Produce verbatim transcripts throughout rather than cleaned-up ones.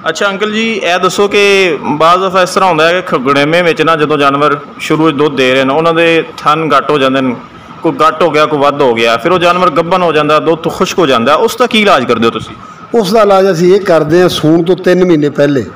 अच्छा अंकल जी यह दसो कि बाज़ दफ़ा इस तरह होंदा है कि गड़ेमे में ना जो जानवर शुरू दुध दे रहे हैं उन्होंने थन घट हो जाते हैं, कोई घट हो गया कोई वध हो गया, फिर वो जानवर गब्बन हो जाता, दुध तो खुश्क हो जाता, उसका की इलाज करते हो तुसीं? उसका इलाज असीं ये करते हैं, सूण तो तीन महीने पहले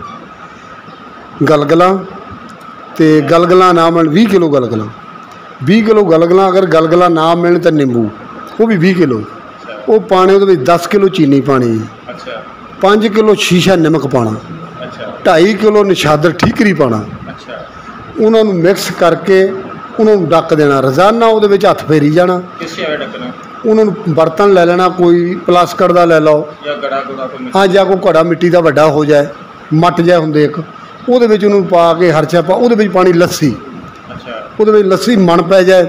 गलगलां ते गलगलां ना मिलन भी किलो गलगलां भी किलो गलगलां अगर गलगलां ना मिलन तो निंबू वो भी भी किलो वो पाने, वो दस किलो चीनी पानी, पाँच किलो शीशा नमक पाना, ढाई किलो निशादर ठीकरी पाना, उन्होंने मिक्स करके उन्होंने डक देना, रोजाना वो हथ फेरी जाना, उन्होंने बर्तन ले लेना, कोई प्लास्टिक का ले लो हाँ, या कोई घड़ा मिट्टी का वड्डा हो जाए, मट जाए होंगे एक वो पा के हरचा पा वो पानी लस्सी वो लस्सी मन पै जाए,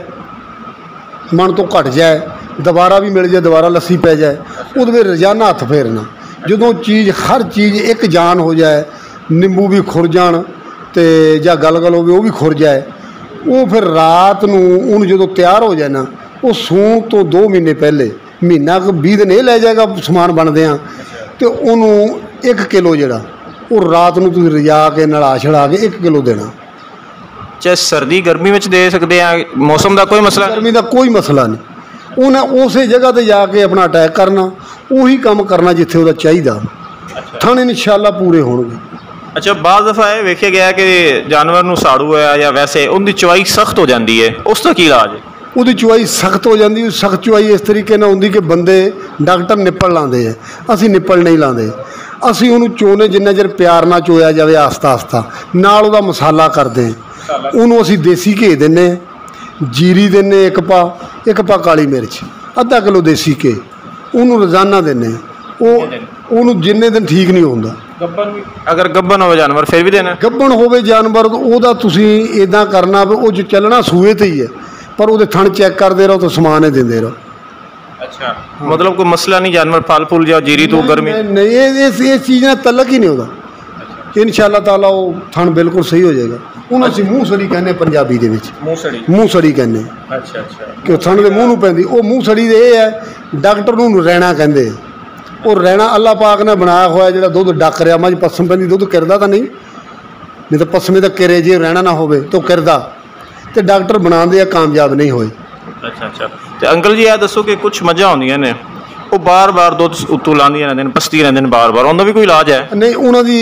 मन तो घट जाए, दोबारा भी मिल जाए, दोबारा लस्सी पै जाए, वो रोजाना हथ फेरना। जो चीज़ हर चीज़ एक जान हो जाए, निंबू भी खुर जान तो या गलगल हो वो भी खुर जाए, वो फिर रात नूं जो तैयार हो जाए ना, वो सूण तो दो महीने पहले महीना भी दिन ये लै जाएगा समान बनदियां, तो उन्होंने एक किलो जड़ा वो रात नूं तुसीं रजा के नला छड़ा के एक किलो देना। चाहे सर्दी गर्मी में दे सकते हैं, मौसम का कोई मसला? गर्मी का कोई मसला नहीं, उन्हें उस जगह पर जाके अपना अटैक करना, उही काम करना जिथे वो चाहिए, थन इंशाअल्लाह पूरे होंगे। अच्छा बाज़ दफ़ा यह वेख्या गया कि जानवर नूं साड़ू है या वैसे उनकी चुवाई सख्त हो जाती है, उसका की इलाज है? उसकी चुवाई सख्त हो जाती है, सख्त चुवाई इस तरीके नाल होंदी कि बंदे डॉक्टर निप्पल लाते हैं, असी निप्पल नहीं लाते, असी उन्होंने चोने जिन्ना चਿਰ प्यार ना चोया जाए आस्ता आस्ता नाल उहदा मसाला करते हैं, उन्होंने असी देसी घे देने, जीरी देने एक पा, एक पा काली मिर्च, अद्धा किलो देसी घे उन्होंने रोजाना देने, वो जिन्ने दिन ठीक नहीं होता। अगर गब्बन हो जानवर फिर भी देना? गब्बन हो जानवर तो तुसीं इदां करना भी वो जो चलना सूए ते ही है, पर वो थन चेक करते रहो तो समान ही देंदे रहो। अच्छा हाँ। मतलब कोई मसला नहीं, जानवर फल फूल या जीरी तो गर्मी नहीं, ये चीज़ ना तलक ही नहीं होता, इंशाअल्लाह ताला वो थन बिल्कुल सही हो जाएगा। उन्होंने असीं मूँह सड़ी कहने पंजाबी दे विच, मूँह सड़ी कहने, अच्छा अच्छा कि थन दे मूँह नूं पैंदी, वो मूँह सड़ी दे ये है डॉक्टर नूं रैणा कहंदे, और रैणा अल्लाह पाक ने बनाया होया जिहड़ा दुध डक रहा, मज पसम पैंदी दुध किरदा तो नहीं, नहीं तो पसमे तो किरे जे रहना ना होवे तो किरदा, तो डॉक्टर बनाते कामयाब नहीं होए। अच्छा अच्छा तो अंकल जी यह दसो कि कुछ मझां होंदियां ने वो बार बार दुध उत्तों लांदियां रहंदियां ने, पसदी रहंदे ने बार बार, उनका भी कोई इलाज है? नहीं, उन्होंने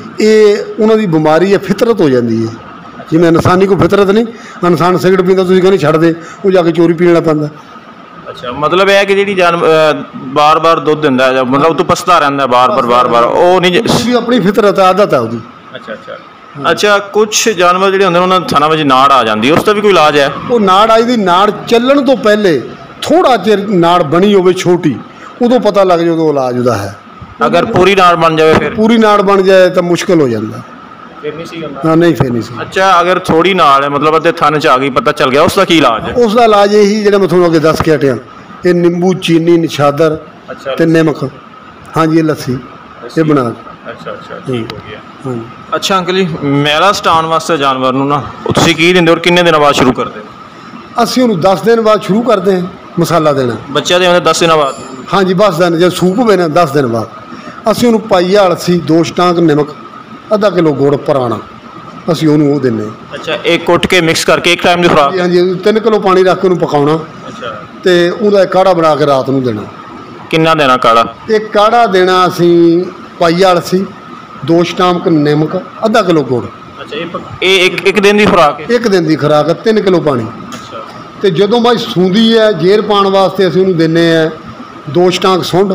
ये उन्होंने बीमारी है, फितरत हो जाती है, जिवें इंसानी कोई फितरत नहीं, इंसान सिगरट पींदा तुसीं कहंदे छड्ड दे, वो जाके चोरी पीण लग पैंदा। अच्छा मतलब यह है कि जी जान बार बार दुध दिंदा है, मतलब तो पसदा रहंदा बार बार बार बार, वो नहीं भी अपनी फितरत आदत है उसकी। अच्छा अच्छा अच्छा कुछ जानवर जो होंगे उन्होंने थाना में नाड़ आ जाती है, उसका भी कोई इलाज है? वो नाड़ आई दी, नाड़ चलन तो पहले थोड़ा चिर नाड़ बनी हो छोटी, उदों पता लग जाए, उदों इलाज उदा है। अगर पूरी नाड़ बन जाए फिर? पूरी नाड़ बन जाए तो मुश्किल हो जाता, फिर नहीं सी हाँ नहीं फिर नहीं सी। अच्छा अगर थोड़ी नाड़ है मतलब अद्धे थन च आ गई, पता चल गया, उसका की इलाज है? उसका इलाज यही जो मैं थोड़ा अगे दस के हटिया, ये नींबू चीनी निशादर ते नमक, हाँ जी ये लस्सी ये बना। अच्छा अच्छा ठीक हो गया। हाँ अच्छा अंकल जी मैला सटाउण वास्ते जानवर नूं ना तुसीं की दिंदे और किन्ने दिनों बाद शुरू करते? असीं उन्होंने दस दिन बाद शुरू करते हैं मसाला देना, बच्चा दे दस दिन बाद? हाँ जी बस दिन जब सूप होवे ना दस दिन बाद असीं उन्होंने पाई अलसी, दो स्टांक नमक, अद्धा किलो गुड़ पुराना असीं उन्होंने वो देने। अच्छा एक कुट के मिक्स करके एक टाइम की खुराक? हाँ जी तीन किलो पानी रख के उन्होंने पकाउणा, अच्छा तो उहदा काढ़ा बना के रात नूं देना। किन्ना देना काढ़ा? एक काढ़ा देना असीं पाई अलसी, दो स्टांक नमक, अद्धा किलो गुड़। अच्छा ये एक एक दिन की खुराक? एक दिन की खुराक है, तीन किलो पानी। अच्छा तो जो भाई सूंदी है जेर पाने वास्ते असीं उन्होंने देने हैं दो स्टांक सुंड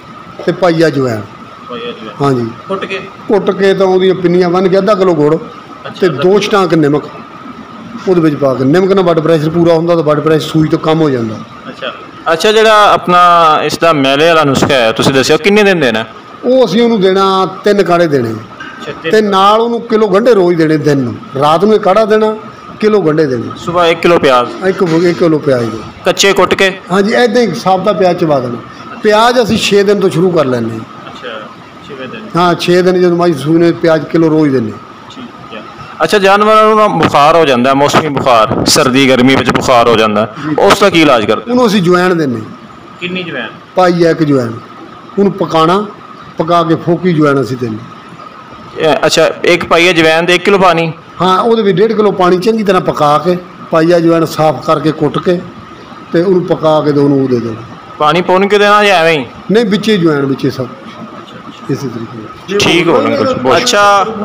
ते पाइया जवैन, हाँ जी कुट के कुट के तो वो पिन्नियां बन के अद्धा किलो गुड़ ते दो स्टांक नमक वो पा के, नमक ना ब्लड प्रैशर पूरा होंदा तो ब्लड प्रैशर सूई तो कम हो जाता। अच्छा अच्छा जो अपना इसका मैले वाला नुस्खा है तुसीं दस्सिओ किन्ने दिन देना? वो असीं उन्होंने देना तीन काढ़े देने, ते नाल उन्होंने किलो गंढे रोज़ देने, दिन नूं रात नूं काढ़ा देना, किलो गंढे देने, सुबह एक किलो प्याज, एक एक किलो प्याज दे कच्चे कुट के, हाँ जी ऐदा ही साबता प्याज चबा देना। प्याज असीं छे दिन तो शुरू कर लैंदे। अच्छा छे दिन? हाँ छे दिन जो माई सूने प्याज किलो रोज़ देने। अच्छा जानवरों को बुखार हो जाता है, मौसमी बुखार, सर्दी गर्मी में बुखार हो जाता है, उसका की इलाज करते? उन्होंने असीं जवैन देने। कितनी जवैन? पाई है एक जवैन, उन्होंने पकाना, पका के फोकी जवैन असीं देने। अच्छा एक पाइया जवैन तो एक किलो पानी। हाँ वो भी डेढ़ किलो पानी चंगी तरह पका के पाइया जवैन साफ करके कुट के तो उन्होंने पका के तो उन्होंने दे देना। पानी पौन के देना या एवं ही? नहीं बिचे जवैन बिचे सब इसी तरीके। ठीक हो गया। अच्छा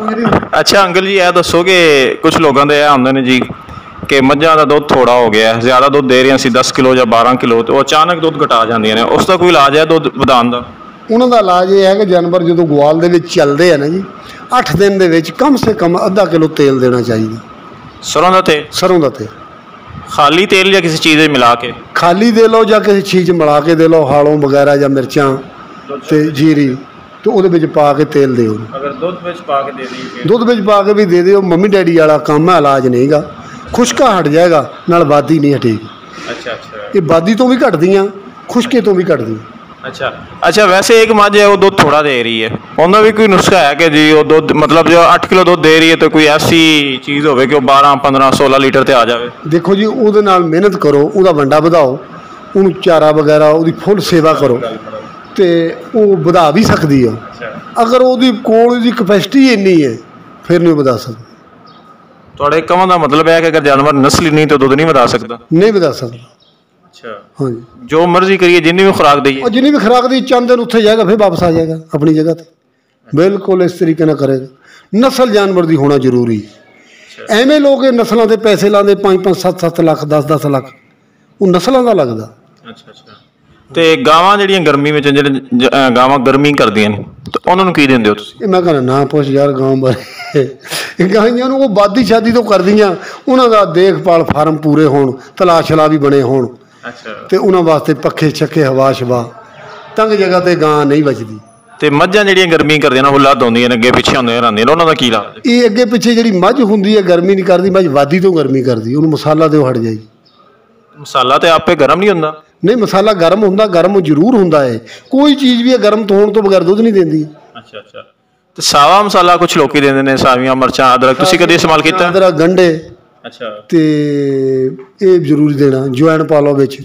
अच्छा अंकल जी यह दसो कि कुछ लोगों के आते हैं जी कि मझां का दुध थोड़ा हो गया, ज़्यादा दुध दे रही दस किलो या बारह किलो, तो अचानक दुध घटा जाती ने, उसका कोई इलाज है दुध वधाउण दा? उन्हों का इलाज ये है कि जानवर जो गुआल दे विच चलते हैं ना जी, अठ दिन दे विच कम से कम अद्धा किलो तेल देना चाहिए। सरों का तेल? सरों का तेल खाली तेल या किसी चीज़ मिला के? खाली दे लो या किसी चीज़ मिला के दे लो, हालों वगैरह या मिर्चां ते जीरी, तो वो पा के तेल दो। अगर दुध विच पा के दे दी? दुध विच पा के भी दे दो, मम्मी डैडी वाला काम है, इलाज नहीं गा। खुशका हट जाएगा, नाल वादी नहीं हटेगी। अच्छा अच्छा। ये वादी तो भी घटदियाँ, खुशके तो भी घटदियाँ। अच्छा अच्छा। वैसे एक मझ है वो दुध थोड़ा दे रही है, उनका भी कोई नुस्खा है कि जी वो दुध मतलब जो अठ किलो दुध दे रही है तो कोई ऐसी चीज़ हो कि वो बारह पंद्रह सोलह लीटर ते आ जाए? देखो जी वो मेहनत करो, उसका वंडा ਵਧਾਓ, ਉਹਨੂੰ चारा वगैरह ਉਹਦੀ फुल सेवा करो तो वो ਵਧਾ भी सकती है। अगर वो कोल ਦੀ कैपेसिटी इन्नी है फिर नहीं ਵਧਾ सकती। थोड़े कहने का मतलब है कि अगर जानवर नस्ल नहीं तो दुध नहीं ਵਧਾ सकता? नहीं ਵਧਾ सकता। अच्छा हाँ जी। जो मर्जी करिए, जिन्नी भी खुराक दी, जिन्नी भी खुराक दी, चंद दिन उत्थे जाएगा फिर वापस आ जाएगा अपनी जगह पर। बिल्कुल इस तरीके ना करेगा। नस्ल जानवर की होना जरूरी है। एवें लोग नस्लों के पैसे लाते पाँच पाँच सत्त सत्त लाख दस दस लाख, वो नस्लों का लगता। अच्छा अच्छा। तो गावां जिहड़ियां गर्मी में ਜਿਹੜੇ गावां गर्मी करदियां ने तो उन्होंने की दिंदे हो तुसीं? मैं कहना ना पुछ यार गांव बारे, गाइयां नूं वो वादी शादी तो करदियां, उन्हां दा देखभाल फार्म पूरे होण, तलाशला भी बने होण। अच्छा। ते उन्हां वास्ते पक्खे छक्के हवा शवा, तंग जगह ते गां नहीं बचदी। ते मझां जिहड़ियां गर्मी करदियां ने, हुल्ला दोंदियां ने, अगे पिछे होंदियां रहंदियां ने, उन्हां दा की इलाज? ये अगे पिछे जिहड़ी मझ हुंदी है गर्मी नहीं करदी, मझ वादी तो गर्मी करदी, उन्हूं मसाला दिओ हट जाएगी। मसाला तो आपे गर्म नहीं होंदा? नहीं मसाला गर्म होंदा, गर्म जरूर होंदा है, कोई चीज़ भी है गर्म तो होने तो बगैर दुध नहीं देंदी। अच्छा अच्छा। तो सावा मसाला कुछ लोग देंदे ने, सावियां मिर्चां अदरक, तुसीं कदी इस्तेमाल कीता? अदरक गंढे। अच्छा। ते ये जरूर देना, जवैन पा लो विच।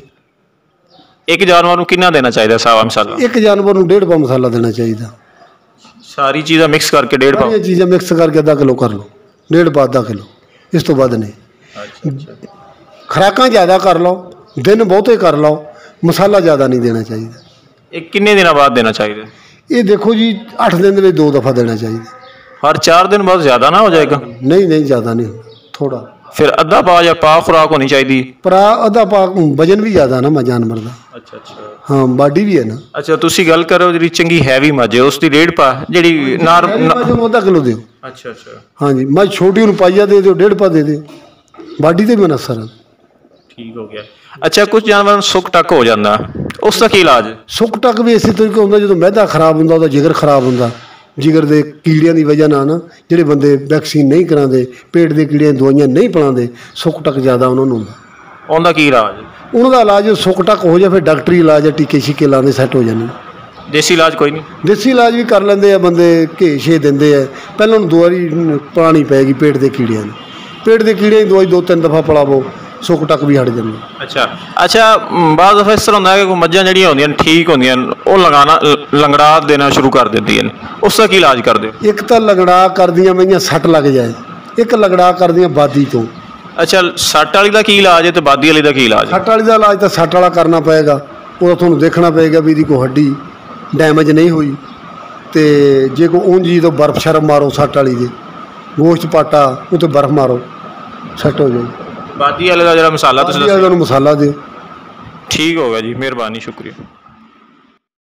एक जानवर नूं कितना देना चाहिए सावा मसाला? एक जानवर नूं डेढ़ पा मसाला देना चाहिए। सारी चीज़ां मिक्स करके डेढ़ पा? चीज़ां मिक्स करके अद्धा किलो कर लो, डेढ़ पा अद्धा किलो, इस तो वध नहीं। अच्छा। खुराकां ज़्यादा कर लो, दिन बहुते कर लो, मसाला ज़्यादा नहीं देना चाहिए। एक किन्ने दिन बाद देना चाहिए? ये देखो जी अठ दिन में दो दफ़ा देना चाहिए। हर चार दिन बाद ज़्यादा ना हो जाएगा? नहीं नहीं ज़्यादा नहीं, थोड़ा। फिर अद्धा पा या पा खुराक होनी चाहिए? परा अद्धा पा, वजन भी ज़्यादा ना जानवर का। अच्छा अच्छा। हाँ बाडी भी है ना। अच्छा तुसीं गल करो जी चंगी हैवी मझ है उसकी डेढ़ पा जी नार अद्धा किलो दो। अच्छा अच्छा। हाँ जी मझ छोटी उन्हें पाइया दे दो, डेढ़ पा दे दो, बाडी तो भी नसर। ठीक हो गया। अच्छा कुछ जानवर सुक टक हो जाता, उसका की इलाज? सुक टक भी इसी तरीके होंदा, जो मैदा खराब होंदा, उसदा जिगर खराब होंदा, जिगर के कीड़ियां की वजह ना ना जिहड़े बंदे वैक्सीन नहीं कराते, पेट के कीड़ियां दवाइयां नहीं पिलाते, सुक टक ज़्यादा उन्होंने होंदा। उनका की इलाज? उनका इलाज सुक टक हो जाए फिर डॉक्टरी इलाज है, टीके शीके लाने सैट हो जाने। देसी इलाज कोई नहीं? देसी इलाज भी कर लेंदे आ बंदे, घे छे देंदे आ, पहले उन्हें दवाई पिलानी पैगी पेट के कीड़ियां ने, पेट के कीड़ियां की दवाई दो तीन दफ़ा पिलावो, सुक टक भी हट जाए। अच्छा अच्छा। बाद दफा इस तरह होंदा है कि मझां जिहड़ियां होंदियां ठीक होंदियां वो लगाना लंगड़ा देना शुरू कर देंदियां ने, उसका की इलाज कर दो? एक तो लंगड़ा कर दियां मैयां सट लग जाए, एक लंगड़ा कर दियां बादी तो। अच्छा सट वाली का की इलाज है तो बादी वाली का की इलाज? सट वाली का इलाज तो सट वाला करना पेगा, वो तुहानूं देखना पेगा भी कोई हड्डी डैमेज नहीं हुई, तो जे कोई ऊंज जी तो बर्फ शर्फ मारो सट वाली दे, गोश्त पाटा उत्ते बर्फ मारो, सट हो जाए। बादी वाले का जरा मसाला तो मसाला दो। ठीक हो गया जी, मेहरबानी, शुक्रिया।